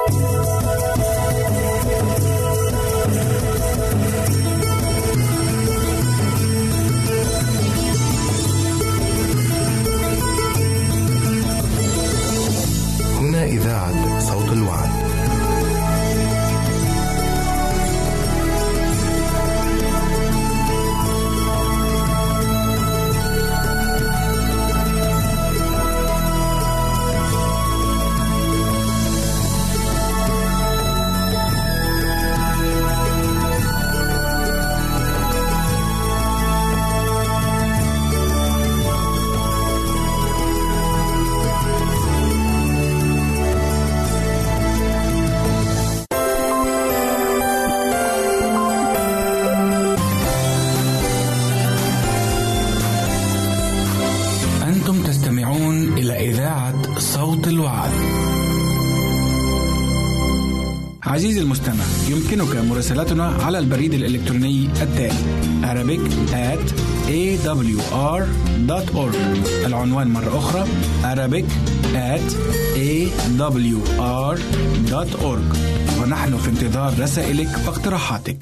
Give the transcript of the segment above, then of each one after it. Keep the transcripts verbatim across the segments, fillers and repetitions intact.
هنا إذاعة صوت الوعد. عزيزي المستمع، يمكنك مراسلتنا على البريد الإلكتروني التالي arabic at a w r dot org. العنوان مرة أخرى arabic at a w r dot org، ونحن في انتظار رسائلك واقتراحاتك.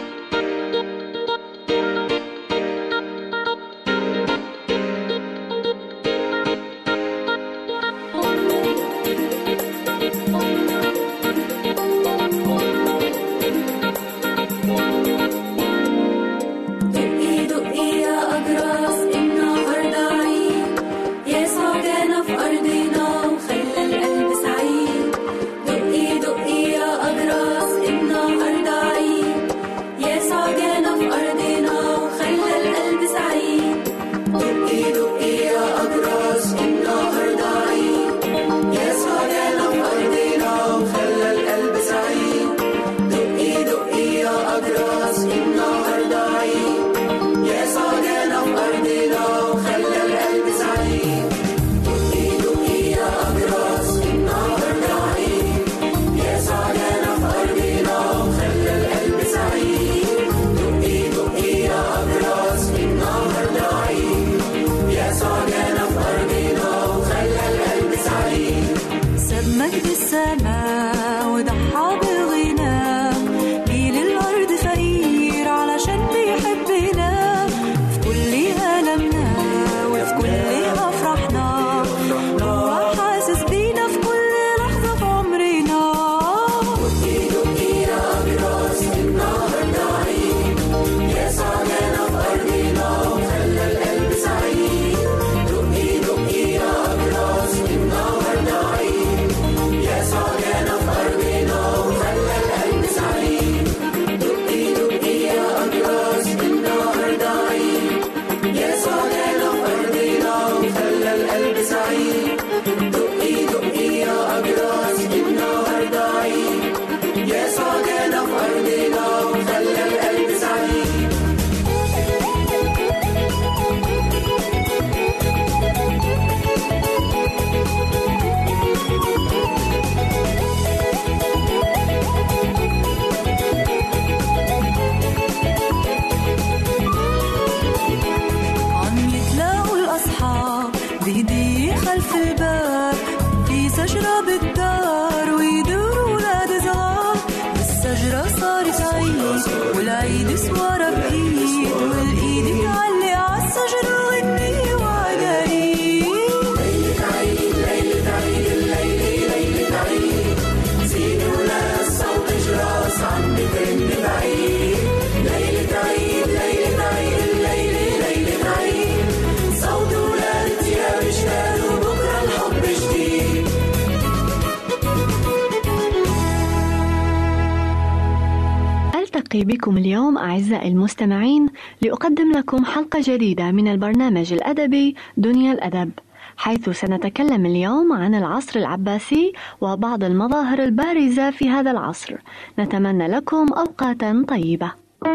بكم اليوم أعزائي المستمعين لأقدم لكم حلقة جديدة من البرنامج الأدبي دنيا الأدب، حيث سنتكلم اليوم عن العصر العباسي وبعض المظاهر البارزة في هذا العصر. نتمنى لكم أوقاتا طيبة.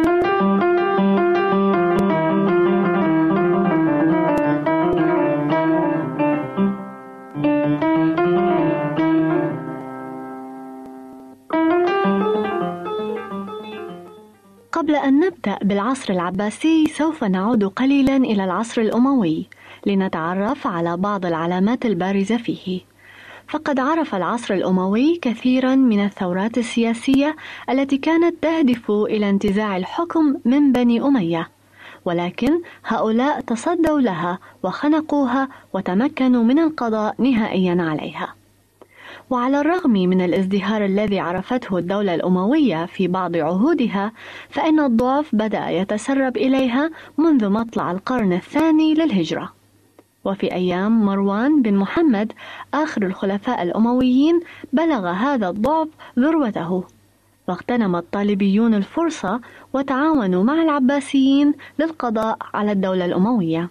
قبل أن نبدأ بالعصر العباسي سوف نعود قليلا إلى العصر الأموي لنتعرف على بعض العلامات البارزة فيه. فقد عرف العصر الأموي كثيرا من الثورات السياسية التي كانت تهدف إلى انتزاع الحكم من بني أمية، ولكن هؤلاء تصدوا لها وخنقوها وتمكنوا من القضاء نهائيا عليها. وعلى الرغم من الازدهار الذي عرفته الدولة الأموية في بعض عهودها، فإن الضعف بدأ يتسرب إليها منذ مطلع القرن الثاني للهجرة. وفي أيام مروان بن محمد آخر الخلفاء الأمويين بلغ هذا الضعف ذروته، واغتنم الطالبيون الفرصة وتعاونوا مع العباسيين للقضاء على الدولة الأموية.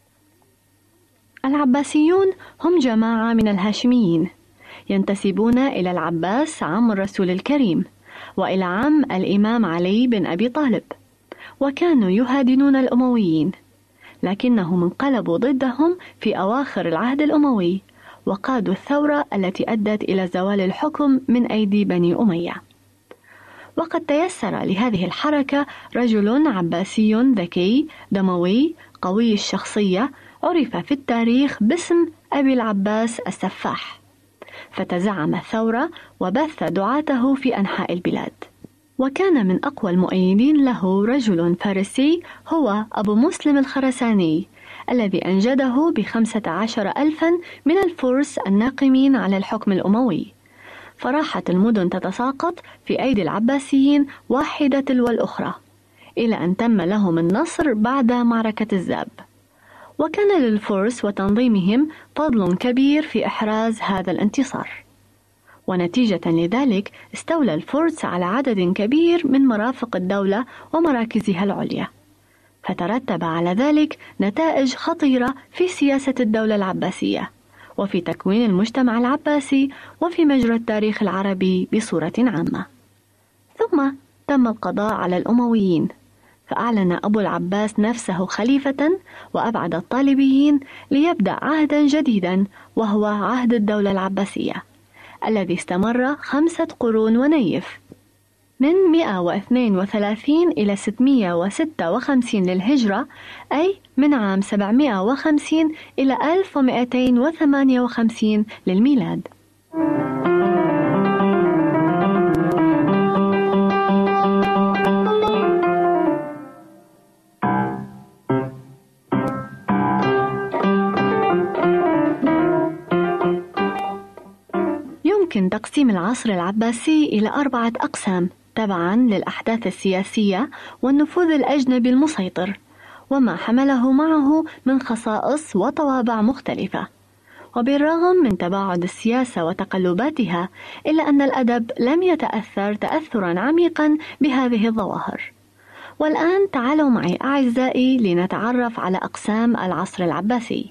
العباسيون هم جماعة من الهاشميين ينتسبون إلى العباس عم الرسول الكريم وإلى عم الإمام علي بن أبي طالب، وكانوا يهادنون الأمويين، لكنهم انقلبوا ضدهم في أواخر العهد الأموي وقادوا الثورة التي أدت إلى زوال الحكم من أيدي بني أمية. وقد تيسر لهذه الحركة رجل عباسي ذكي دموي قوي الشخصية عرف في التاريخ باسم أبي العباس السفاح، فتزعم الثورة وبث دعاته في أنحاء البلاد. وكان من أقوى المؤيدين له رجل فارسي هو أبو مسلم الخرساني الذي أنجده بخمسة عشر ألفا من الفرس الناقمين على الحكم الأموي، فراحت المدن تتساقط في أيدي العباسيين واحدة تلو الأخرى إلى أن تم لهم النصر بعد معركة الزاب. وكان للفرس وتنظيمهم فضل كبير في إحراز هذا الانتصار، ونتيجة لذلك استولى الفرس على عدد كبير من مرافق الدولة ومراكزها العليا، فترتب على ذلك نتائج خطيرة في سياسة الدولة العباسية وفي تكوين المجتمع العباسي وفي مجرى التاريخ العربي بصورة عامة. ثم تم القضاء على الأمويين، فأعلن أبو العباس نفسه خليفة وأبعد الطالبيين ليبدأ عهدا جديدا وهو عهد الدولة العباسية الذي استمر خمسة قرون ونيف من مئة واثنين وثلاثين إلى ستمئة وستة وخمسين للهجرة، أي من عام سبعمئة وخمسين إلى ألف ومئتين وثمانية وخمسين للميلاد. يمكن تقسيم العصر العباسي إلى أربعة أقسام تبعاً للأحداث السياسية والنفوذ الأجنبي المسيطر وما حمله معه من خصائص وطوابع مختلفة. وبالرغم من تباعد السياسة وتقلباتها، إلا أن الأدب لم يتأثر تأثراً عميقاً بهذه الظواهر. والآن تعالوا معي أعزائي لنتعرف على أقسام العصر العباسي.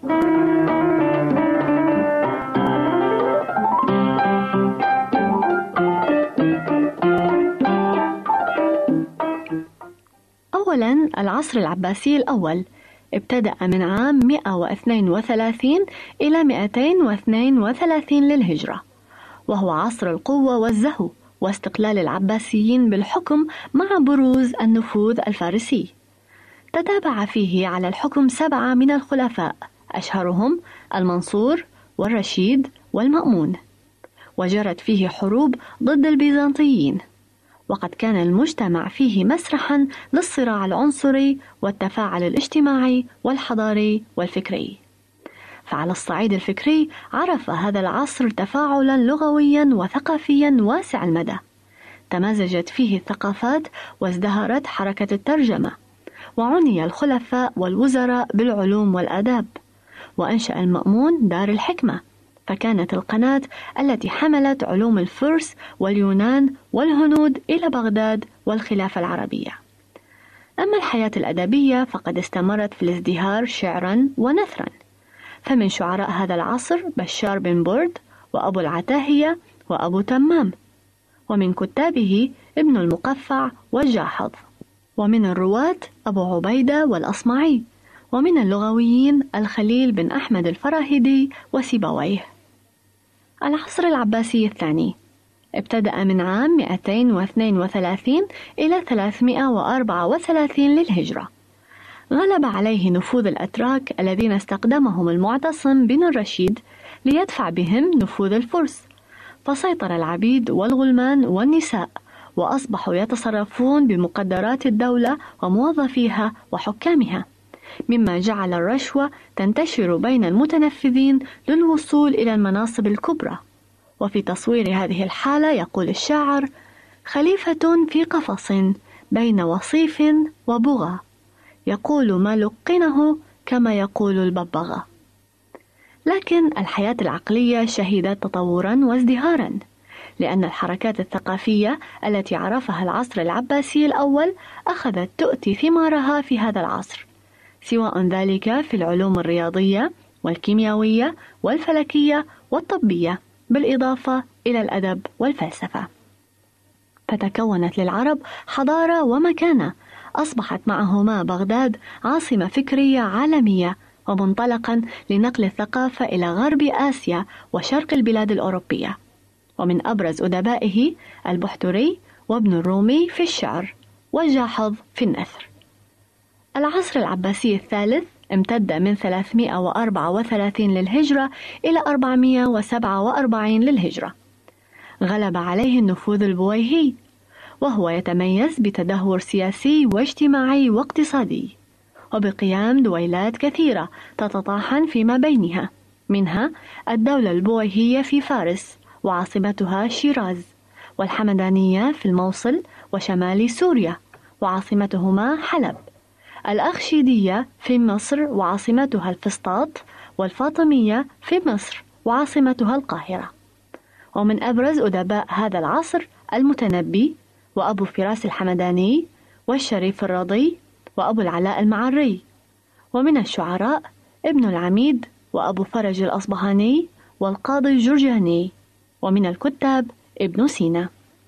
أولاً العصر العباسي الأول ابتدأ من عام مئة واثنين وثلاثين إلى مئتين واثنين وثلاثين للهجرة، وهو عصر القوة والزهو واستقلال العباسيين بالحكم مع بروز النفوذ الفارسي. تتابع فيه على الحكم سبعة من الخلفاء، أشهرهم المنصور والرشيد والمأمون، وجرت فيه حروب ضد البيزنطيين، وقد كان المجتمع فيه مسرحا للصراع العنصري والتفاعل الاجتماعي والحضاري والفكري. فعلى الصعيد الفكري عرف هذا العصر تفاعلا لغويا وثقافيا واسع المدى، تمازجت فيه الثقافات وازدهرت حركة الترجمة، وعني الخلفاء والوزراء بالعلوم والآداب، وأنشأ المأمون دار الحكمة، فكانت القناة التي حملت علوم الفرس واليونان والهنود إلى بغداد والخلافة العربية. أما الحياة الأدبية فقد استمرت في الازدهار شعرا ونثرا، فمن شعراء هذا العصر بشار بن برد وأبو العتاهية وأبو تمام، ومن كتابه ابن المقفع والجاحظ، ومن الرواة أبو عبيدة والأصمعي، ومن اللغويين الخليل بن أحمد الفراهيدي وسيبويه. العصر العباسي الثاني ابتدأ من عام مئتين واثنين وثلاثين إلى ثلاثمئة وأربعة وثلاثين للهجرة. غلب عليه نفوذ الأتراك الذين استقدمهم المعتصم بن الرشيد ليدفع بهم نفوذ الفرس، فسيطر العبيد والغلمان والنساء، وأصبحوا يتصرفون بمقدرات الدولة وموظفيها وحكامها، مما جعل الرشوة تنتشر بين المتنفذين للوصول إلى المناصب الكبرى. وفي تصوير هذه الحالة يقول الشاعر: خليفة في قفص بين وصيف وبغى، يقول ما لقنه كما يقول الببغاء. لكن الحياة العقلية شهدت تطورا وازدهارا، لأن الحركات الثقافية التي عرفها العصر العباسي الأول أخذت تؤتي ثمارها في هذا العصر، سواء ذلك في العلوم الرياضية والكيميائية والفلكية والطبية، بالإضافة إلى الأدب والفلسفة. فتكونت للعرب حضارة ومكانة، أصبحت معهما بغداد عاصمة فكرية عالمية ومنطلقا لنقل الثقافة إلى غرب آسيا وشرق البلاد الأوروبية. ومن أبرز أدبائه البحتري وابن الرومي في الشعر، والجاحظ في النثر. العصر العباسي الثالث امتد من ثلاثمائة وأربعة وثلاثين للهجرة إلى أربعمائة وسبعة وأربعين للهجرة. غلب عليه النفوذ البويهي، وهو يتميز بتدهور سياسي واجتماعي واقتصادي، وبقيام دويلات كثيرة تتطاحن فيما بينها، منها الدولة البويهية في فارس وعاصمتها شيراز، والحمدانية في الموصل وشمال سوريا وعاصمتهما حلب، الأخشيدية في مصر وعاصمتها الفسطاط، والفاطمية في مصر وعاصمتها القاهرة. ومن أبرز أدباء هذا العصر المتنبي وأبو فراس الحمداني والشريف الرضي وأبو العلاء المعري. ومن الشعراء ابن العميد وأبو فرج الأصبهاني والقاضي الجرجاني. ومن الكتاب ابن سينا.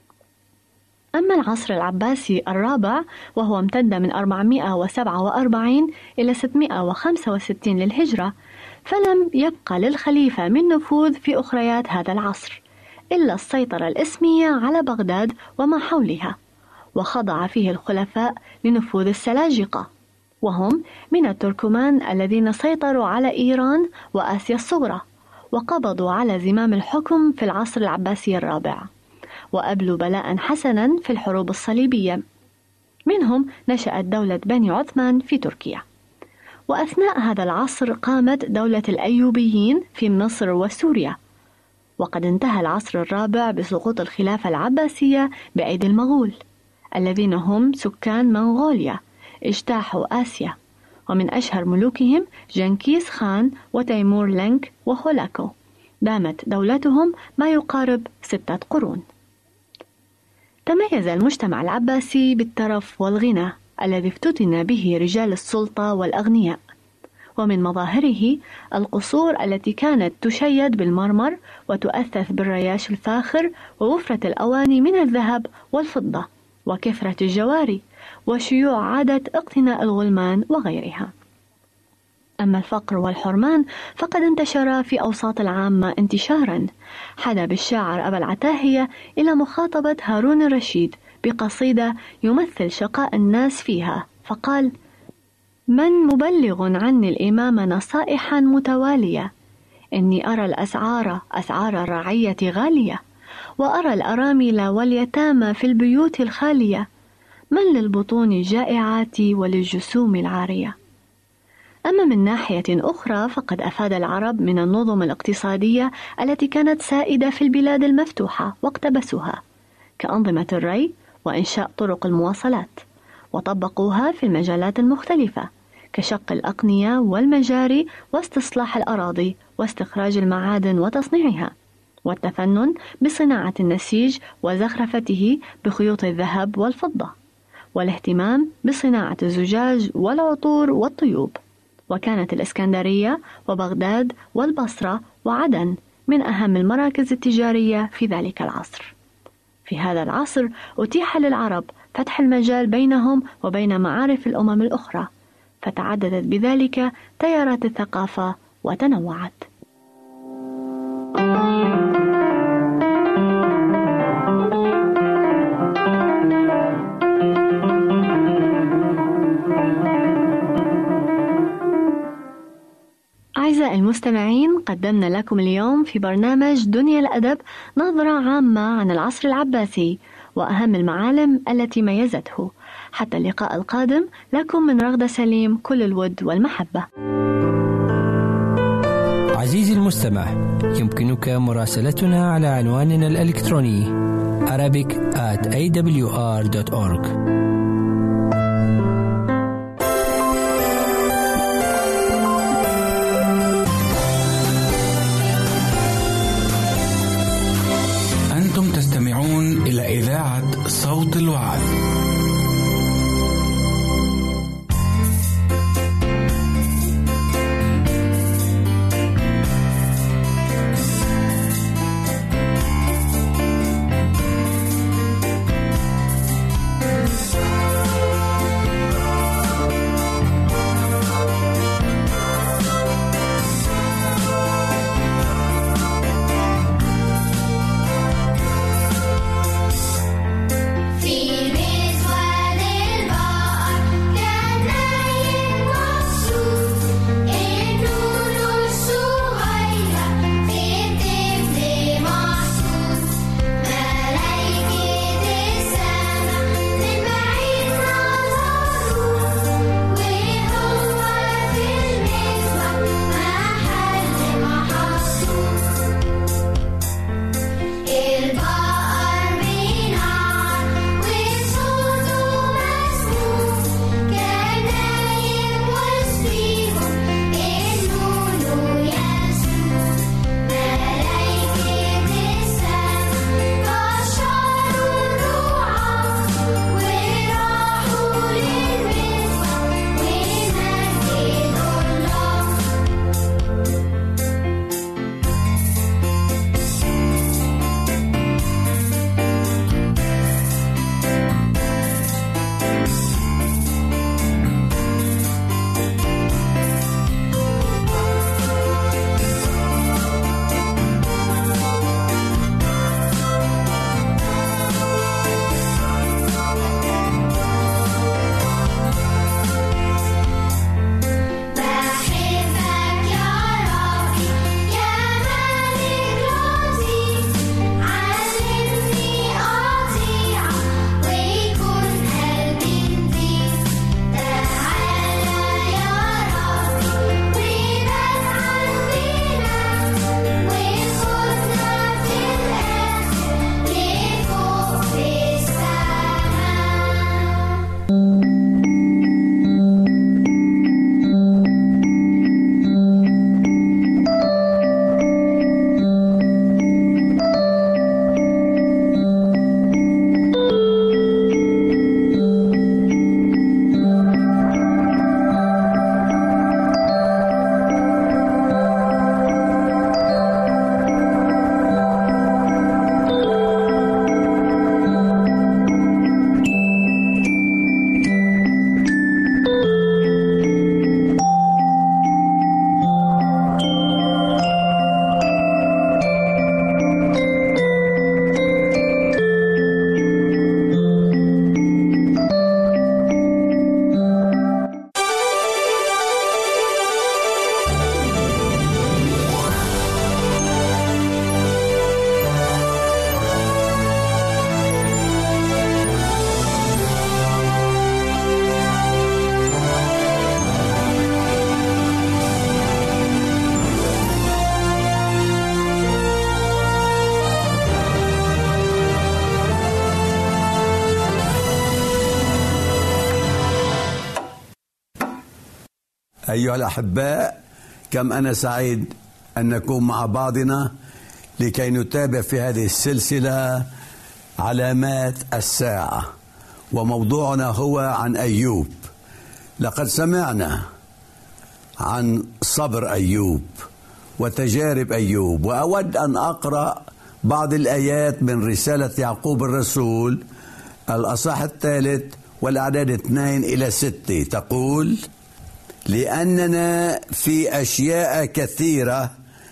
أما العصر العباسي الرابع وهو امتد من أربعمائة وسبعة وأربعين إلى ستمائة وخمسة وستين للهجرة، فلم يبقى للخليفة من نفوذ في أخريات هذا العصر إلا السيطرة الإسمية على بغداد وما حولها، وخضع فيه الخلفاء لنفوذ السلاجقة، وهم من التركمان الذين سيطروا على إيران وآسيا الصغرى، وقبضوا على زمام الحكم في العصر العباسي الرابع، وأبلوا بلاء حسنا في الحروب الصليبية. منهم نشأت دولة بني عثمان في تركيا. وأثناء هذا العصر قامت دولة الأيوبيين في مصر وسوريا. وقد انتهى العصر الرابع بسقوط الخلافة العباسية بأيدي المغول، الذين هم سكان منغوليا اجتاحوا آسيا، ومن أشهر ملوكهم جنكيز خان وتيمور لنك وهولاكو. دامت دولتهم ما يقارب ستة قرون. تميز المجتمع العباسي بالترف والغنى الذي افتتن به رجال السلطة والأغنياء، ومن مظاهره القصور التي كانت تشيد بالمرمر وتؤثث بالرياش الفاخر ووفرة الأواني من الذهب والفضة وكثرة الجواري وشيوع عادة اقتناء الغلمان وغيرها. أما الفقر والحرمان فقد انتشر في أوساط العامة انتشارا حدا بالشاعر أبا العتاهية إلى مخاطبة هارون الرشيد بقصيدة يمثل شقاء الناس فيها، فقال: من مبلغ عني الإمام نصائحا متوالية، إني أرى الأسعار أسعار الرعية غالية، وأرى الأرامل واليتامى في البيوت الخالية، من للبطون الجائعات وللجسوم العارية. أما من ناحية أخرى فقد أفاد العرب من النظم الاقتصادية التي كانت سائدة في البلاد المفتوحة واقتبسوها، كأنظمة الري وإنشاء طرق المواصلات، وطبقوها في المجالات المختلفة كشق الأقنية والمجاري واستصلاح الأراضي واستخراج المعادن وتصنيعها، والتفنن بصناعة النسيج وزخرفته بخيوط الذهب والفضة، والاهتمام بصناعة الزجاج والعطور والطيوب. وكانت الإسكندرية وبغداد والبصرة وعدن من أهم المراكز التجارية في ذلك العصر. في هذا العصر أتيح للعرب فتح المجال بينهم وبين معارف الأمم الأخرى، فتعددت بذلك تيارات الثقافة وتنوعت. أعزائي المستمعين، قدمنا لكم اليوم في برنامج دنيا الأدب نظرة عامة عن العصر العباسي وأهم المعالم التي ميزته. حتى اللقاء القادم، لكم من رغدة سليم كل الود والمحبة. عزيزي المستمع، يمكنك مراسلتنا على عنواننا الإلكتروني arabic at a w r dot org. أنتم تستمعون إلى إذاعة صوت الوعد. أيها الأحباء، كم أنا سعيد أن نكون مع بعضنا لكي نتابع في هذه السلسلة علامات الساعة، وموضوعنا هو عن أيوب. لقد سمعنا عن صبر أيوب وتجارب أيوب، وأود أن أقرأ بعض الآيات من رسالة يعقوب الرسول الأصحاح الثالث والأعداد اثنين إلى ستة. تقول: لأننا في أشياء كثيرة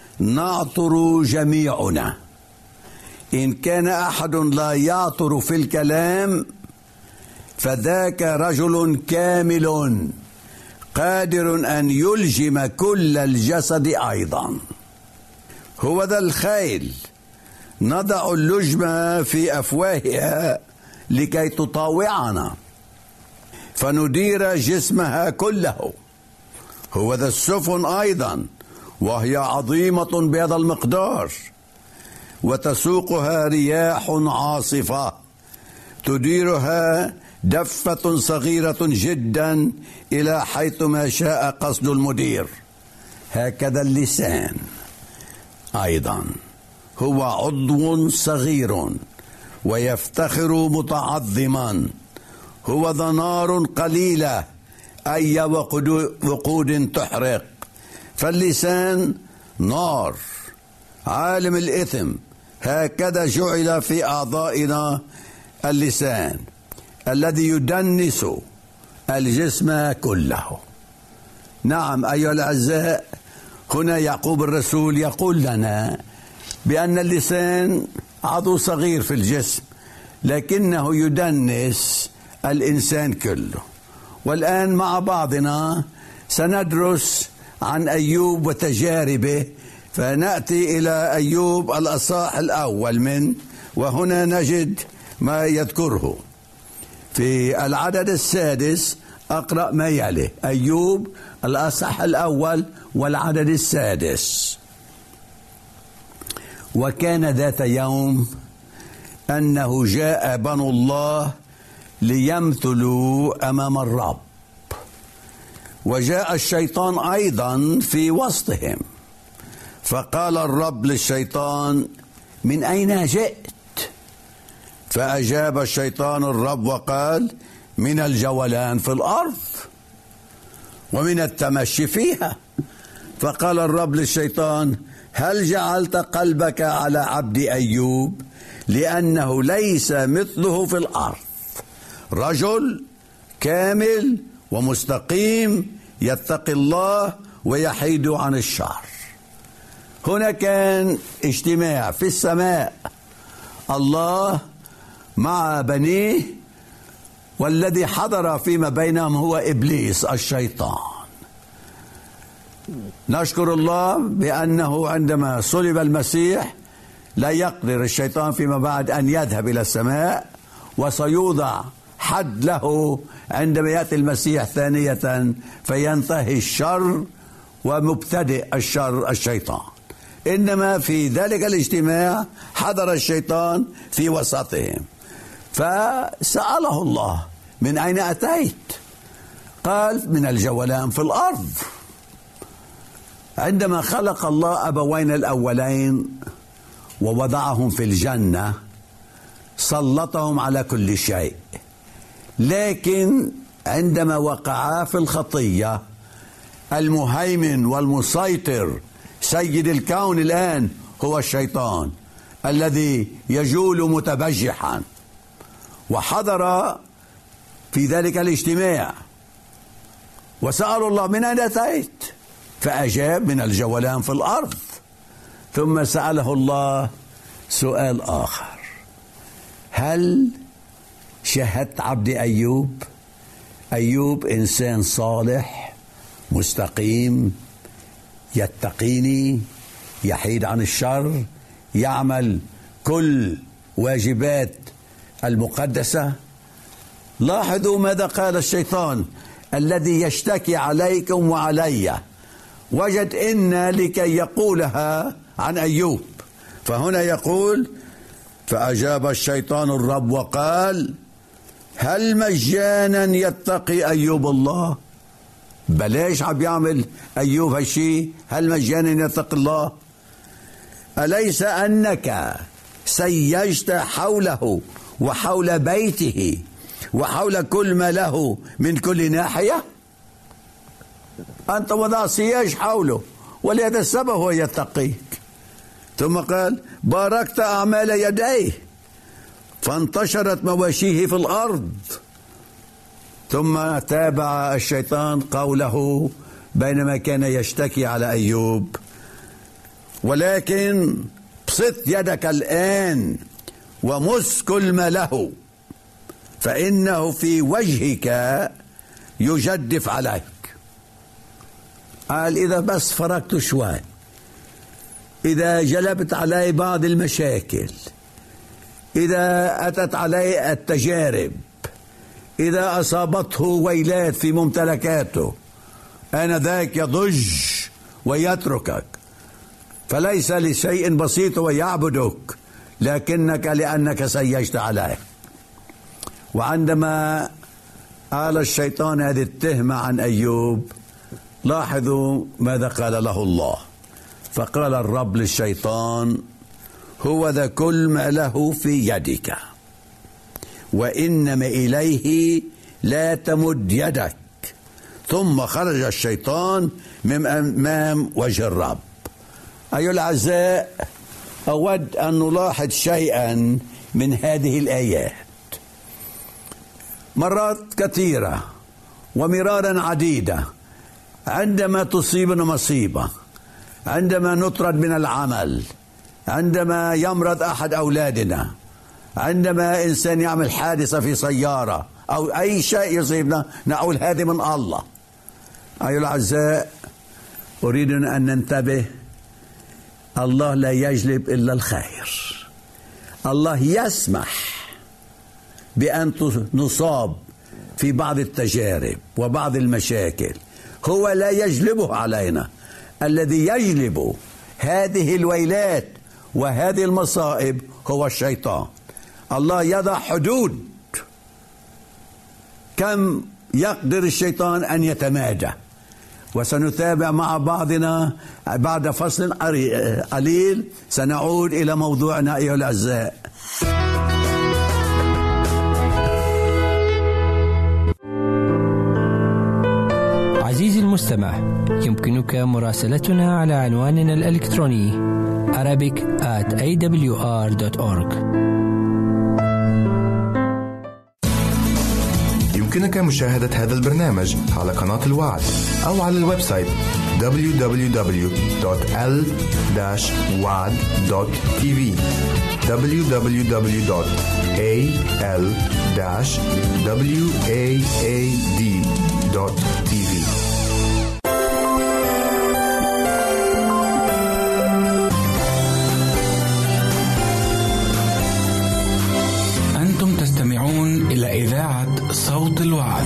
نعطر جميعنا، إن كان أحد لا يعطر في الكلام فذاك رجل كامل قادر أن يلجم كل الجسد أيضا. هو ذا الخيل نضع اللجم في أفواهها لكي تطاوعنا فندير جسمها كله. هو ذا السفن أيضا وهي عظيمة بهذا المقدار وتسوقها رياح عاصفة تديرها دفة صغيرة جدا إلى حيث ما شاء قصد المدير. هكذا اللسان أيضا هو عضو صغير ويفتخر متعظما. هو ذا نار قليلة أي وقود تحرق. فاللسان نار عالم الإثم. هكذا جعل في أعضائنا اللسان الذي يدنس الجسم كله. نعم أيها الأعزاء، هنا يعقوب الرسول يقول لنا بأن اللسان عضو صغير في الجسم لكنه يدنس الإنسان كله. والآن مع بعضنا سندرس عن أيوب وتجاربه، فنأتي إلى أيوب الأصحاح الأول من وهنا نجد ما يذكره في العدد السادس. أقرأ ما يلي: أيوب الأصحاح الأول والعدد السادس. وكان ذات يوم أنه جاء بنو الله ليمثلوا أمام الرب، وجاء الشيطان أيضا في وسطهم، فقال الرب للشيطان: من أين جئت؟ فأجاب الشيطان الرب وقال: من الجولان في الأرض ومن التمشي فيها. فقال الرب للشيطان: هل جعلت قلبك على عبد أيوب؟ لأنه ليس مثله في الأرض، رجل كامل ومستقيم يتقي الله ويحيد عن الشر. هنا كان اجتماع في السماء، الله مع بنيه، والذي حضر فيما بينهم هو إبليس الشيطان. نشكر الله بأنه عندما صلب المسيح لا يقدر الشيطان فيما بعد أن يذهب إلى السماء، وسيوضع حد له عندما يأتي المسيح ثانية فينتهي الشر ومبتدئ الشر الشيطان. إنما في ذلك الاجتماع حضر الشيطان في وسطهم، فسأله الله: من أين أتيت؟ قال: من الجولان في الأرض. عندما خلق الله أبوين الأولين ووضعهم في الجنة سلطهم على كل شيء، لكن عندما وقعا في الخطية المهيمن والمسيطر سيد الكون الآن هو الشيطان الذي يجول متبجحا، وحضر في ذلك الاجتماع وسأل الله: من أين أتيت؟ فأجاب: من الجولان في الأرض. ثم سأله الله سؤال آخر: هل شاهدت عبد أيوب؟ أيوب إنسان صالح مستقيم يتقيني يحيد عن الشر يعمل كل واجبات المقدسة. لاحظوا ماذا قال الشيطان الذي يشتكي عليكم وعلي، وجد إن لكي يقولها عن أيوب. فهنا يقول: فأجاب الشيطان الرب وقال: هل مجانا يتقي أيوب الله؟ بلاش عم يعمل أيوب هالشي؟ هل مجانا يتقي الله؟ أليس أنك سيجت حوله وحول بيته وحول كل ما له من كل ناحية؟ أنت وضع سياج حوله، ولهذا السبب هو يتقيك. ثم قال: باركت أعمال يديه فانتشرت مواشيه في الأرض. ثم تابع الشيطان قوله بينما كان يشتكي على أيوب: ولكن بسط يدك الآن ومس كل ما له، فإنه في وجهك يجدف عليك. قال إذا بس فرقت شوي، إذا جلبت علي بعض المشاكل، إذا أتت علي التجارب، إذا أصابته ويلات في ممتلكاته، آنذاك يضج ويتركك، فليس لشيء بسيط ويعبدك، لكنك لأنك سيجت عليه. وعندما قال الشيطان هذه التهمة عن أيوب، لاحظوا ماذا قال له الله. فقال الرب للشيطان: هو ذا كل ما له في يدك، وإنما إليه لا تمد يدك. ثم خرج الشيطان من أمام وجه الرب. أيها الأعزاء، أود أن نلاحظ شيئا من هذه الآيات. مرات كثيرة ومرارا عديدة عندما تصيبنا مصيبة، عندما نطرد من العمل، عندما يمرض أحد أولادنا، عندما إنسان يعمل حادثة في سيارة أو أي شيء يصيبنا، نقول هذه من الله. أيها الأعزاء، أريد أن ننتبه، الله لا يجلب إلا الخير. الله يسمح بأن نصاب في بعض التجارب وبعض المشاكل، هو لا يجلبه علينا. الذي يجلب هذه الويلات وهذه المصائب هو الشيطان. الله يضع حدود كم يقدر الشيطان أن يتمادى، وسنتابع مع بعضنا بعد فصل قليل. سنعود إلى موضوعنا أيها الأعزاء. عزيزي المستمع، يمكنك مراسلتنا على عنواننا الإلكتروني arabic at a w r dot org. يمكنك مشاهدة هذا البرنامج على قناة الوعد أو على الويب سايت دبليو دبليو دبليو دوت ال وعد دوت تي في دبليو دبليو دبليو دوت a l waad دوت تي في. أنتم تستمعون إلى إذاعة صوت الوعد.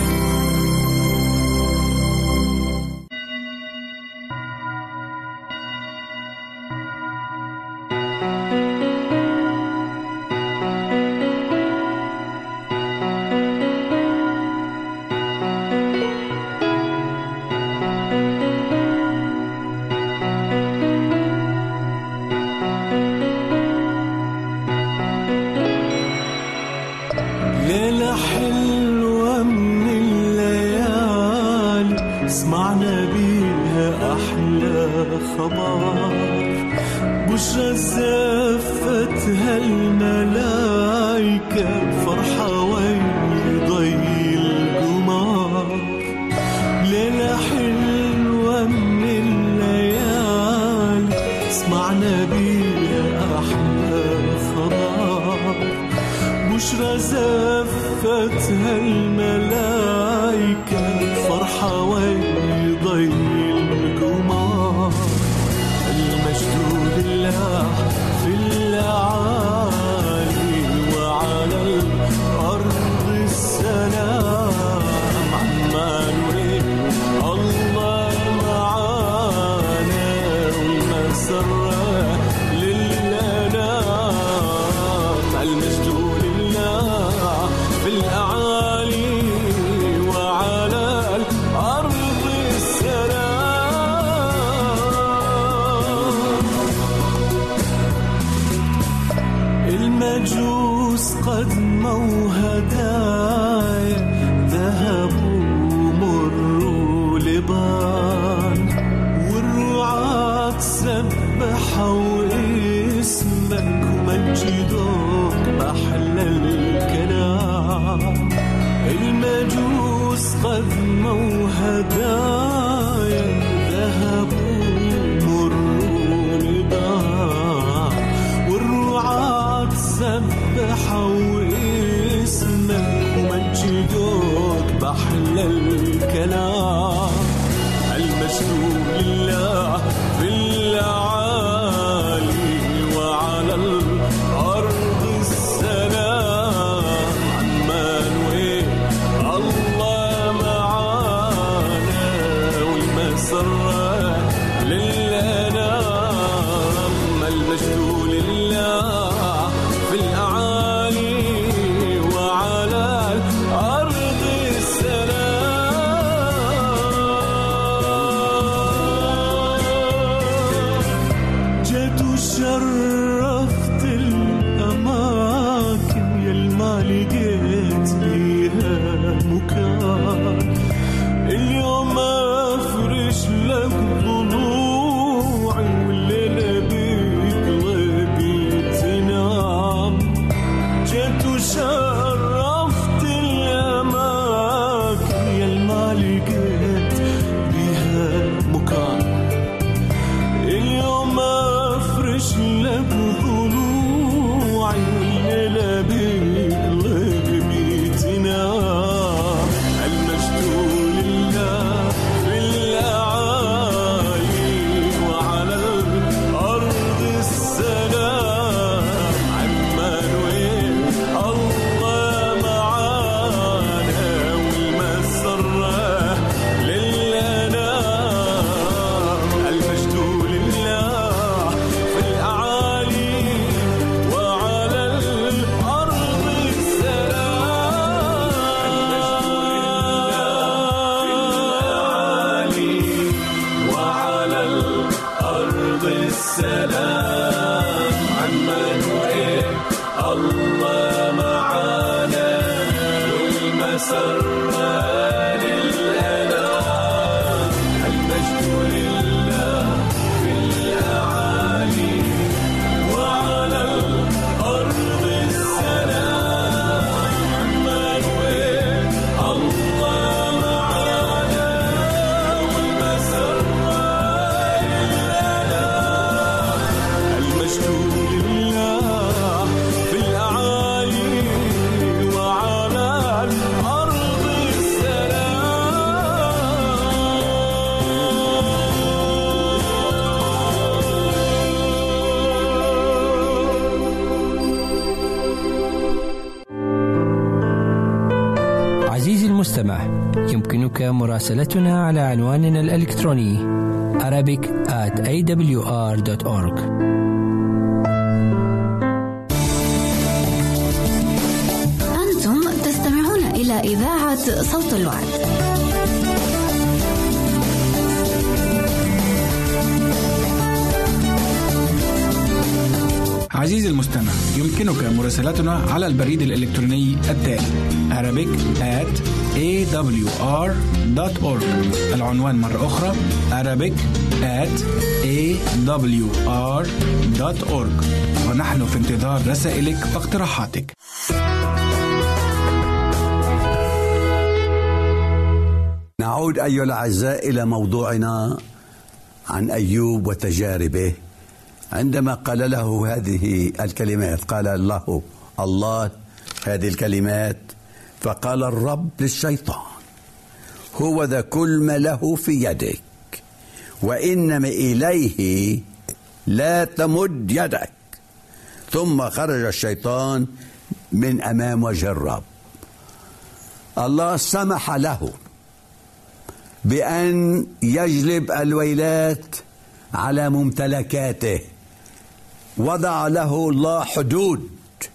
يمكنك مراسلتنا على عنواننا الإلكتروني arabic at a w r dot org. أنتم تستمعون إلى إذاعة صوت الوعد. عزيزي المستمع، يمكنك مراسلتنا على البريد الإلكتروني التالي arabic at a w r dot org. العنوان مرة أخرى arabic at a w r dot org. ونحن في انتظار رسائلك واقتراحاتك. نعود أيها الأعزاء إلى موضوعنا عن أيوب وتجاربه. عندما قال له هذه الكلمات، قال الله الله هذه الكلمات، فقال الرب للشيطان: هو ذا كل ما له في يدك، وإنما إليه لا تمد يدك. ثم خرج الشيطان من أمام وجه الرب. الله سمح له بأن يجلب الويلات على ممتلكاته. وضع له الله حدود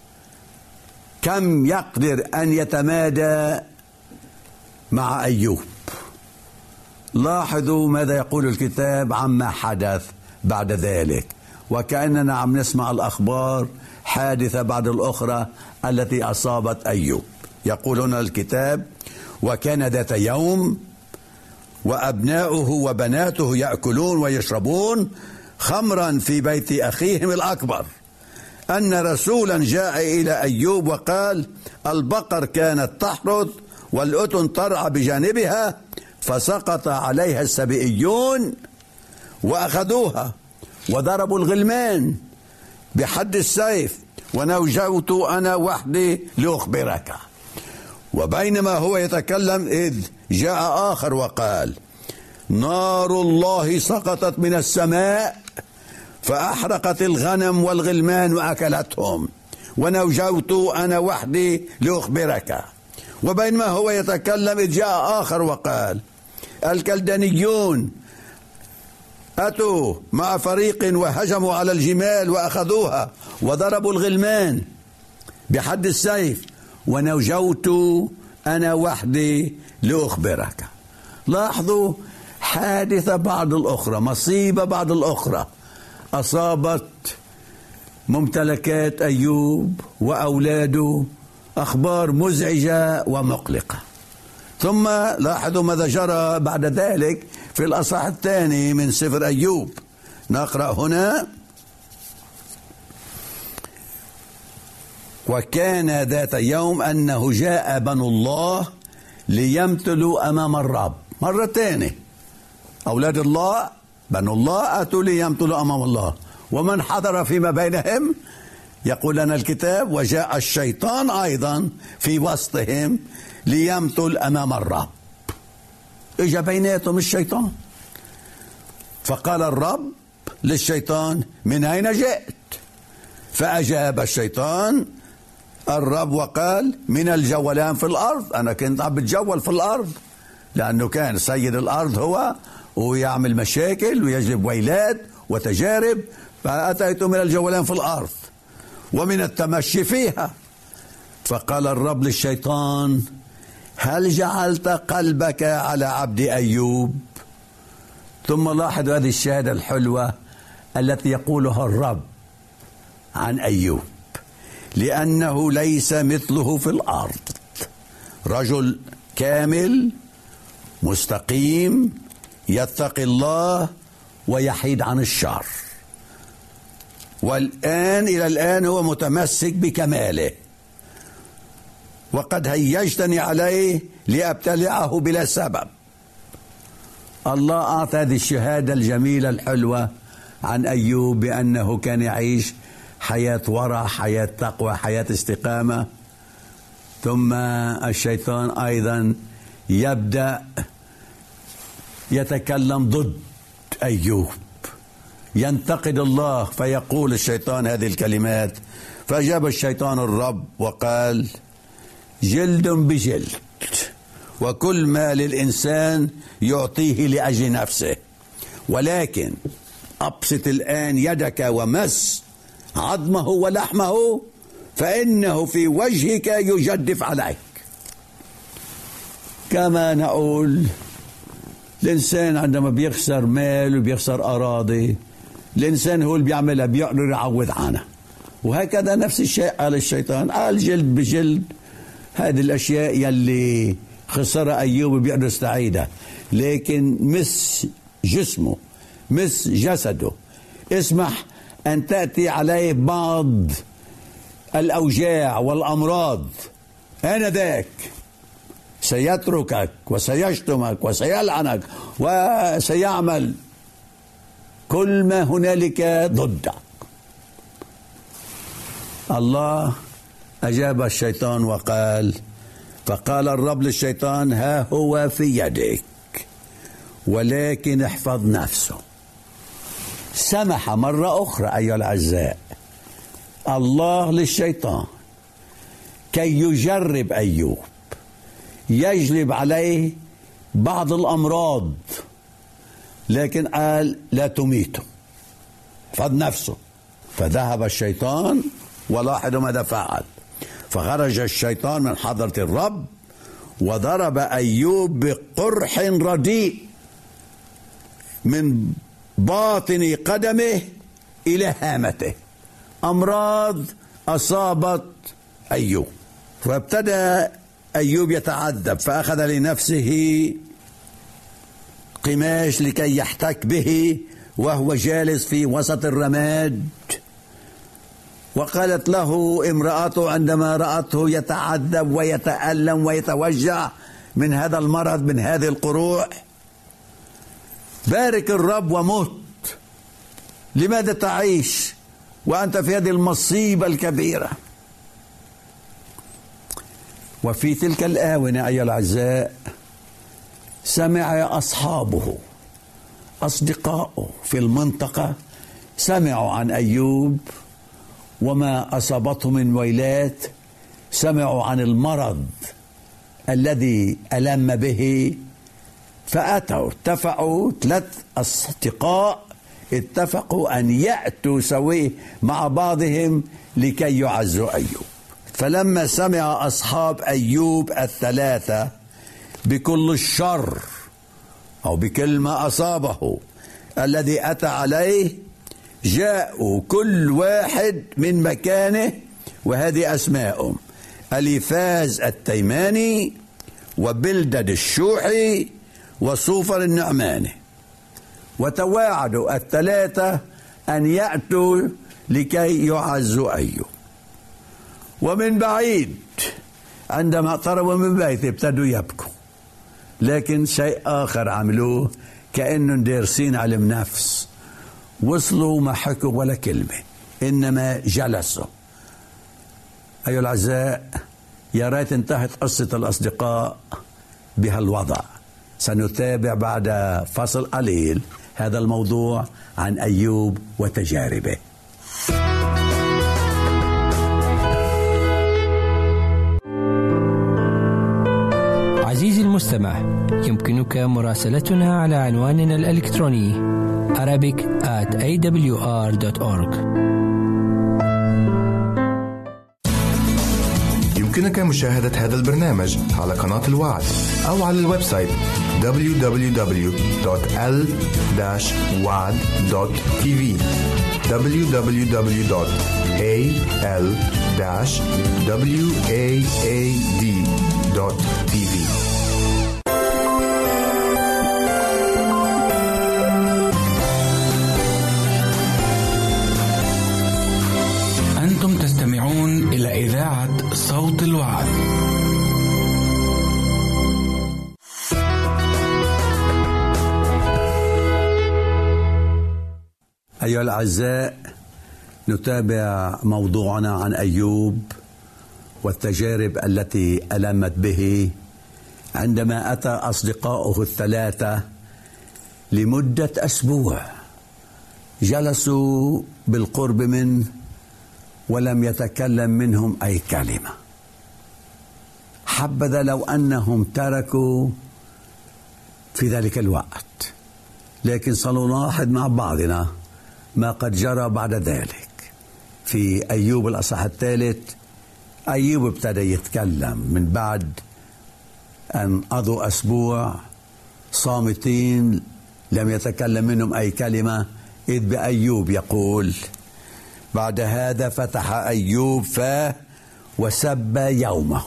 كم يقدر أن يتمادى مع أيوب. لاحظوا ماذا يقول الكتاب عما حدث بعد ذلك، وكأننا عم نسمع الأخبار حادثة بعد الأخرى التي أصابت أيوب. يقول هنا الكتاب: وكان ذات يوم وأبناؤه وبناته يأكلون ويشربون خمرا في بيت أخيهم الأكبر، أن رسولا جاء إلى أيوب وقال: البقر كانت تحرث والأتن ترعى بجانبها، فسقط عليها السبئيون وأخذوها وضربوا الغلمان بحد السيف، ونوجوت أنا وحدي لأخبرك. وبينما هو يتكلم إذ جاء آخر وقال: نار الله سقطت من السماء فأحرقت الغنم والغلمان وأكلتهم، ونجوت أنا وحدي لأخبرك. وبينما هو يتكلم إذ جاء آخر وقال: الكلدانيون أتوا مع فريق وهجموا على الجمال وأخذوها وضربوا الغلمان بحد السيف، ونجوت أنا وحدي لأخبرك. لاحظوا حادثة بعد الأخرى، مصيبة بعد الأخرى أصابت ممتلكات أيوب وأولاده، أخبار مزعجة ومقلقة. ثم لاحظوا ماذا جرى بعد ذلك في الأصحاح الثاني من سفر أيوب. نقرأ هنا: وكان ذات يوم أنه جاء بنو الله ليمثلوا أمام الرب. مرة ثانية أولاد الله بنو الله أتوا ليمثلوا أمام الله، ومن حضر فيما بينهم؟ يقول لنا الكتاب: وجاء الشيطان أيضا في وسطهم ليمثل أمام الرب. إجا بيناتهم الشيطان، فقال الرب للشيطان: من أين جئت؟ فأجاب الشيطان الرب وقال: من الجولان في الأرض. أنا كنت عم بتجول في الأرض، لأنه كان سيد الأرض هو، ويعمل مشاكل ويجلب ويلات وتجارب، فأتيت من الجولان في الأرض ومن التمشي فيها. فقال الرب للشيطان: هل جعلت قلبك على عبد أيوب؟ ثم لاحظ هذه الشهادة الحلوة التي يقولها الرب عن أيوب: لأنه ليس مثله في الأرض، رجل كامل مستقيم يتقي الله ويحيد عن الشر، والآن إلى الآن هو متمسك بكماله، وقد هيجتني عليه لأبتلعه بلا سبب. الله أعطى هذه الشهادة الجميلة الحلوة عن أيوب بأنه كان يعيش حياة ورع، حياة تقوى، حياة استقامة. ثم الشيطان أيضا يبدأ يتكلم ضد أيوب، ينتقد الله، فيقول الشيطان هذه الكلمات: فأجاب الشيطان الرب وقال: جلد بجلد، وكل ما للإنسان يعطيه لأجل نفسه، ولكن أبسط الآن يدك ومس عظمه ولحمه، فإنه في وجهك يجدف عليك. كما نقول الإنسان عندما بيخسر مال وبيخسر أراضي، الإنسان هو اللي بيعملها، بيقدر يعوض عنها. وهكذا نفس الشيء قال الشيطان، قال جلد بجلد، هذه الأشياء يلي خسرها أيوب بيقدر يستعيدها، لكن مس جسمه، مس جسده، اسمح أن تأتي عليه بعض الأوجاع والأمراض، آنذاك سيتركك وسيشتمك وسيلعنك وسيعمل كل ما هنالك ضدك. الله أجاب الشيطان وقال: فقال الرب للشيطان: ها هو في يدك، ولكن احفظ نفسه. سمح مرة أخرى أيها الأعزاء الله للشيطان كي يجرب أيوب، يجلب عليه بعض الأمراض، لكن قال: لا تميته، احفظ نفسه. فذهب الشيطان، ولاحظوا ماذا فعل: فخرج الشيطان من حضرة الرب وضرب أيوب بقرح رديء من باطن قدمه إلى هامته. أمراض أصابت أيوب، فابتدى أيوب يتعذب، فأخذ لنفسه قماش لكي يحتك به وهو جالس في وسط الرماد. وقالت له امرأته عندما رأته يتعذب ويتألم ويتوجع من هذا المرض، من هذه القروح: بارك الرب ومت، لماذا تعيش وأنت في هذه المصيبة الكبيرة؟ وفي تلك الآونة أيها الأعزاء سمع أصحابه أصدقائه في المنطقة سمعوا عن أيوب وما أصابته من ويلات، سمعوا عن المرض الذي ألم به، فأتوا اتفقوا ثلاث أصدقاء اتفقوا أن يأتوا سويه مع بعضهم لكي يعزوا أيوب. فلما سمع أصحاب أيوب الثلاثة بكل الشر أو بكل ما أصابه الذي أتى عليه، جاءوا كل واحد من مكانه، وهذه أسماءهم: أليفاز التيماني، وبلدد الشوحي، وصوفر النعماني، وتواعدوا الثلاثة أن يأتوا لكي يعزوا أيوب. ومن بعيد عندما اقتربوا من بيته ابتدوا يبكوا، لكن شيء آخر عملوه، كأنهم دارسين علم نفس، وصلوا ما حكوا ولا كلمة، إنما جلسوا. أيها الأعزاء، يا ريت انتهت قصة الأصدقاء بهالوضع. سنتابع بعد فصل قليل هذا الموضوع عن أيوب وتجاربه. عزيزي المستمع، يمكنك مراسلتنا على عنواننا الإلكتروني arabic at a w r dot org. يمكنك مشاهدة هذا البرنامج على قناة الوعد أو على الويب سايت دبليو دبليو دبليو دوت ال داش واد دوت تي في دبليو دبليو دبليو دوت a l dash waad دوت تي في. أنتم تستمعون إلى إذاعة صوت الوعد. أيها الأعزاء، نتابع موضوعنا عن أيوب والتجارب التي ألمت به عندما أتى أصدقاؤه الثلاثة لمدة أسبوع، جلسوا بالقرب منه ولم يتكلم منهم أي كلمة. حبذا لو أنهم تركوا في ذلك الوقت، لكن سنلاحظ مع بعضنا ما قد جرى بعد ذلك. في أيوب الأصحاح الثالث، أيوب ابتدى يتكلم من بعد أن قضوا أسبوع صامتين لم يتكلم منهم أي كلمة، إذ بأيوب يقول: بعد هذا فتح أيوب فاه وسب يومه.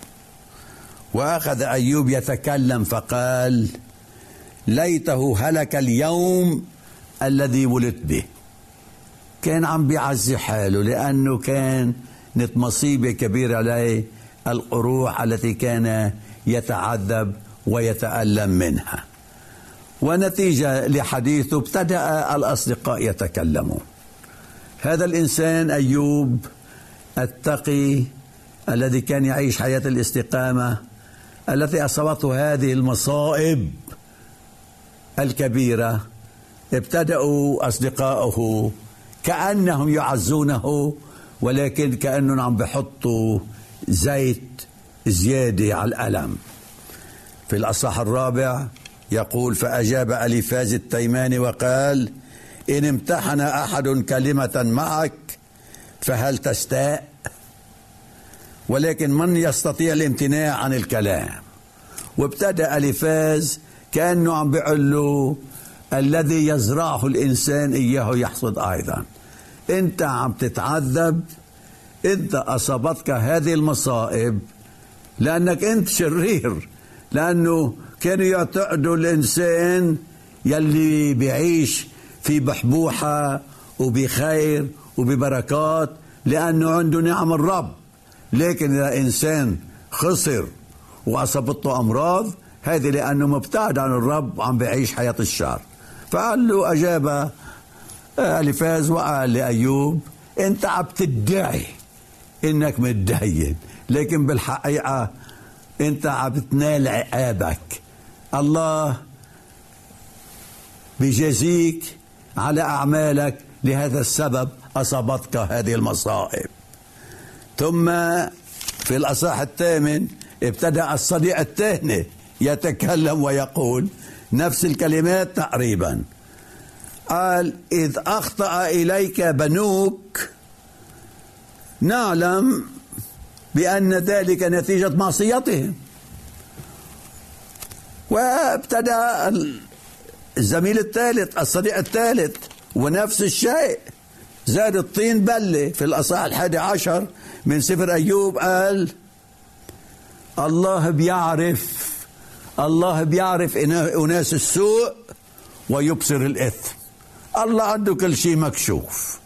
وأخذ أيوب يتكلم فقال: ليته هلك اليوم الذي ولدت به. كان عم بيعزي حاله لأنه كانت مصيبة كبيرة عليه، القروح التي كان يتعذب ويتألم منها. ونتيجة لحديثه ابتدأ الأصدقاء يتكلمون. هذا الإنسان أيوب التقي الذي كان يعيش حياة الاستقامة التي أصابته هذه المصائب الكبيرة، ابتدأوا أصدقائه كأنهم يعزونه، ولكن كأنهم عم بحطوا زيت زيادة على الألم. في الأصحاح الرابع يقول: فأجاب أليفاز التيماني وقال: إن امتحن أحد كلمة معك فهل تستاء؟ ولكن من يستطيع الامتناع عن الكلام؟ وابتدأ أليفاز كأنه عم بيقول له: الذي يزرعه الإنسان إياه يحصد أيضا. أنت عم تتعذب، أنت أصابتك هذه المصائب لأنك أنت شرير، لأنه كانوا يعتقدوا الإنسان يلي بيعيش في بحبوحة وبخير وببركات لأنه عنده نعم الرب، لكن إذا إنسان خسر وأصابته أمراض، هذه لأنه مبتعد عن الرب وعم بيعيش حياة الشر. فقال له، أجاب أليفاز وقال لأيوب: أنت عم تدعي إنك متدين، لكن بالحقيقة أنت عم تنال عقابك. الله بجزيك على أعمالك، لهذا السبب أصابتك هذه المصائب. ثم في الأصحاح الثامن ابتدأ الصديق الثاني يتكلم ويقول نفس الكلمات تقريبا. قال: إذ أخطأ إليك بنوك نعلم بأن ذلك نتيجة معصيتهم. وابتدأ الزميل الثالث الصديق الثالث ونفس الشيء، زاد الطين بلة. في الأصحاح الحادي عشر من سفر أيوب قال: الله بيعرف الله بيعرف أناس السوء ويبصر الإثم. الله عنده كل شيء مكشوف.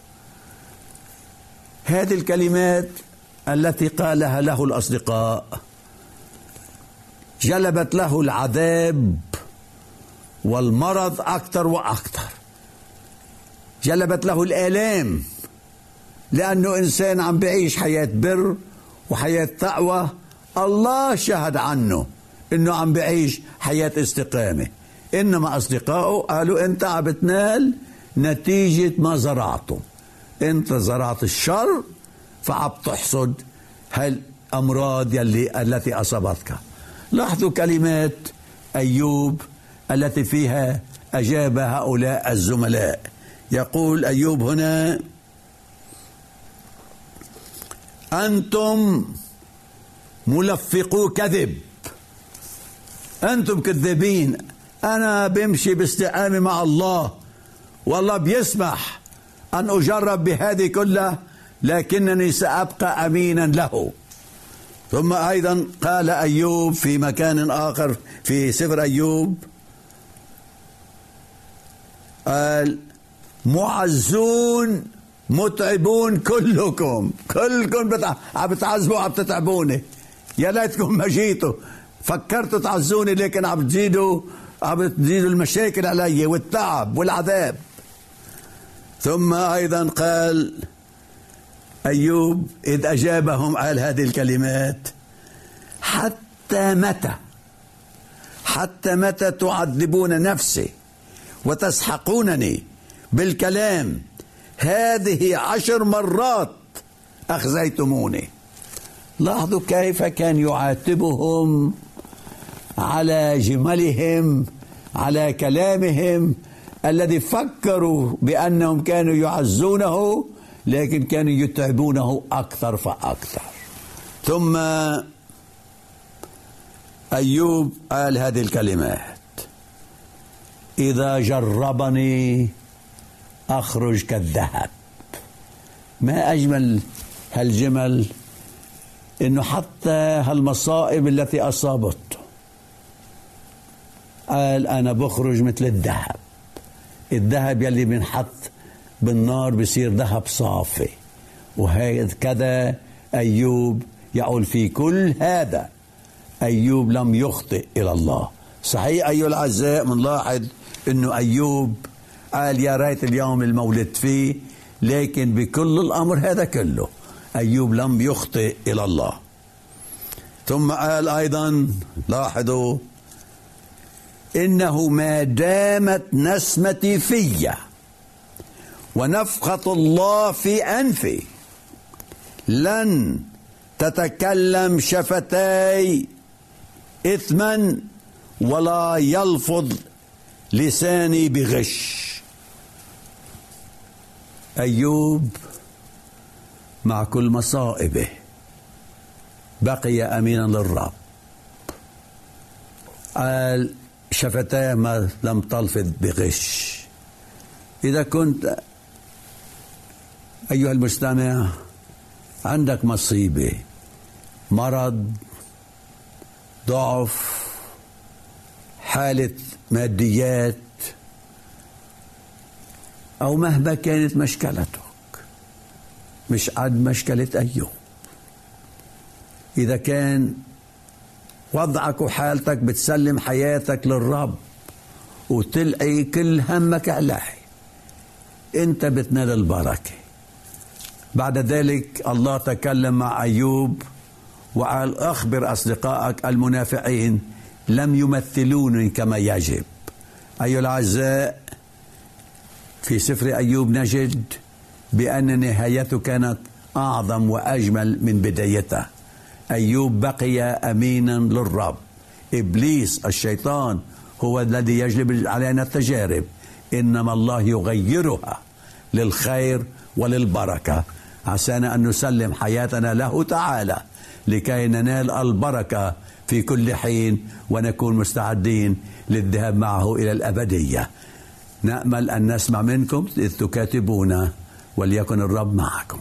هذه الكلمات التي قالها له الأصدقاء جلبت له العذاب والمرض أكثر وأكثر، جلبت له الآلام، لأنه إنسان عم بعيش حياة بر وحياة تقوى. الله شهد عنه إنه عم بعيش حياة استقامة، إنما أصدقائه قالوا: أنت عم بتنال نتيجة ما زرعته، أنت زرعت الشر فعم تحصد هالأمراض يلي التي أصابتك. لاحظوا كلمات أيوب التي فيها أجاب هؤلاء الزملاء. يقول أيوب هنا: أنتم ملفقو كذب، أنتم كذابين. أنا بمشي باستقامة مع الله، والله بيسمح أن أجرب بهذه كلها، لكنني سأبقى أمينا له. ثم أيضا قال أيوب في مكان آخر في سفر أيوب، قال: معزون متعبون كلكم، كلكم بتع... عم بتعذبوا، عم بتتعبوني. يا ليتكم ما جيتوا، فكرتوا تعزوني، لكن عم بتزيدوا عم بتزيدوا المشاكل علي والتعب والعذاب. ثم أيضا قال أيوب إذ أجابهم قال هذه الكلمات: حتى متى حتى متى تعذبون نفسي وتسحقونني بالكلام؟ هذه عشر مرات أخزيتموني. لاحظوا كيف كان يعاتبهم على جملهم، على كلامهم الذي فكروا بأنهم كانوا يعزونه، لكن كانوا يتعبونه أكثر فأكثر. ثم أيوب قال هذه الكلمات: إذا جربني أخرج كالذهب. ما أجمل هالجمل، إنه حتى هالمصائب التي أصابته قال: أنا بخرج مثل الذهب. الذهب يلي بنحط بالنار بصير ذهب صافي. وهكذا أيوب يقول في كل هذا أيوب لم يخطئ إلى الله. صحيح أيها الأعزاء، منلاحظ إنه أيوب قال يا ريت اليوم المولد فيه، لكن بكل الأمر هذا كله أيوب لم يخطئ إلى الله. ثم قال أيضا، لاحظوا: إنه ما دامت نسمتي في ونفخة الله في أنفي لن تتكلم شفتاي إثما ولا يلفظ لساني بغش. أيوب مع كل مصائبه بقي أمينا للرب. قال شفتاه ما لم تلفظ بغش. إذا كنت أيها المستمع عندك مصيبة، مرض، ضعف، حالة ماديات، أو مهما كانت مشكلتك، مش قد مشكلة أيوب. إذا كان وضعك وحالتك بتسلم حياتك للرب وتلقي كل همك عليه، أنت بتنال البركة. بعد ذلك الله تكلم مع أيوب وقال: أخبر أصدقائك المنافعين لم يمثلوني كما يجب. أيها الأعزاء، في سفر أيوب نجد بأن نهايته كانت أعظم وأجمل من بدايته. أيوب بقي أمينا للرب. إبليس الشيطان هو الذي يجلب علينا التجارب، إنما الله يغيرها للخير وللبركة، عسانا أن نسلم حياتنا له تعالى لكي ننال البركة في كل حين ونكون مستعدين للذهاب معه إلى الأبدية. نأمل أن نسمع منكم إذ تكاتبون، وليكن الرب معكم.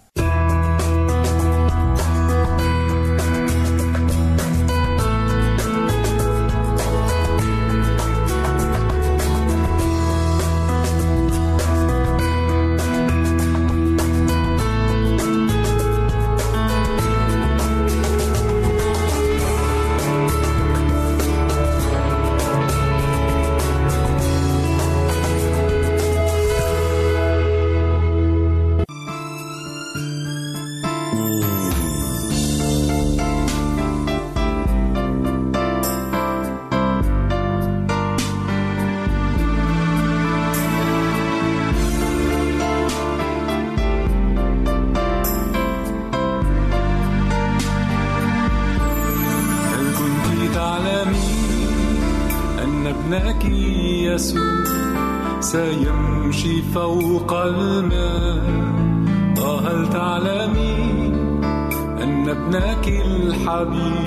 سيمشي فوق الماء. وهل تعلمين أن ابنك الحبيب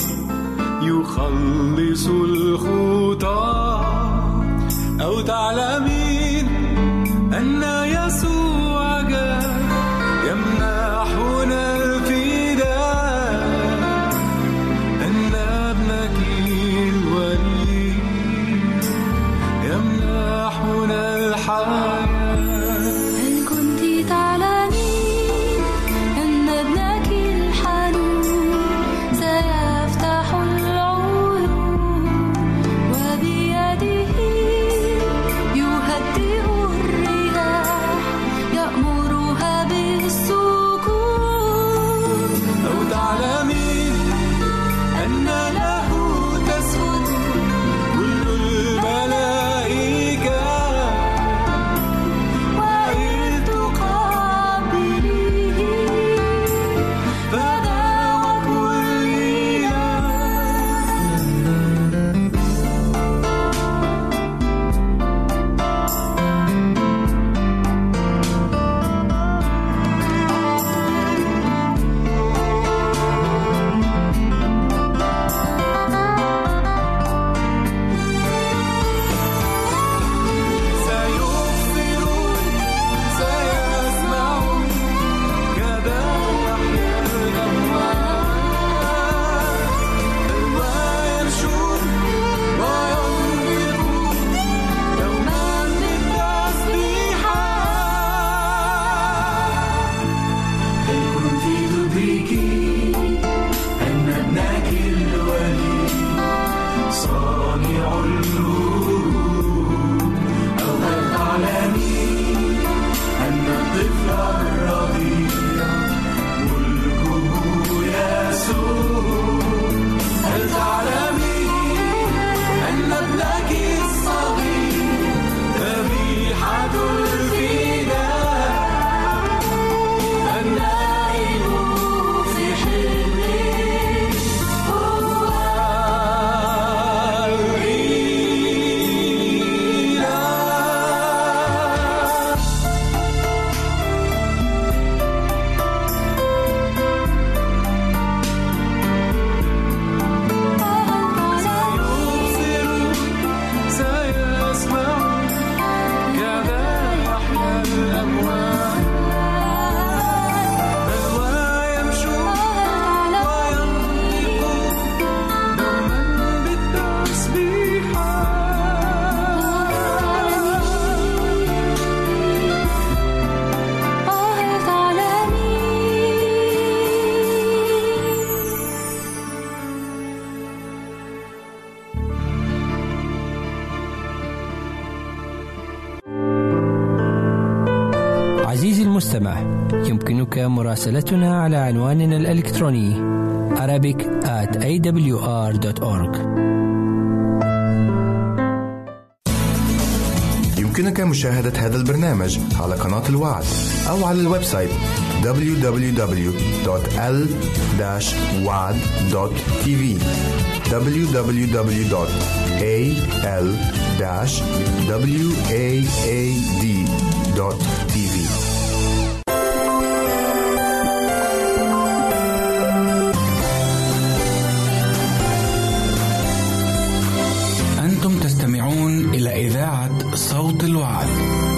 يخلص الخطى؟ أو تعلمين أن يسوع جاء يمنحنا الفداء؟ أن ابنك الولي يمنحنا الحياة. هل كنت تعلمين أن ابنك الحنون سيفتح العيون وبيده يهدئ الرياح يأمرها بالسكون؟ أو تعلمين أن له تسجد كل الملائكة وإذ تقابليه فداوى كل سيبصرون سيسمعون كذا يحيى الأموات بل ويمشون وينطقون دوما بالتسبيحات. هل كنت تدركين أن ابنك الولي صانع الوجود؟ أو هل تعلمين أن الطفل الرضيع ملكه يسوع؟ هل تعلمين أن ابنك الصغير ذبيحة الفداء؟ النائم في حلمه هو الإله. سيبصرون سيسمعون كذا يحيى الأموات بل ويمشون وينطقون دوما بالتسبيحات. هل تعلمين؟ عزيزي المستمع، يمكنك مراسلتنا على عنواننا الإلكتروني arabic at a w r dot org. يمكنك مشاهدة هذا البرنامج على قناة الوعد أو على الويب سايت دبليو دبليو دبليو دوت إل واد دوت تي في دبليو دبليو دبليو دوت إيه إل واد دوت تي في. أنتم تستمعون إلى إذاعة صوت الوعد.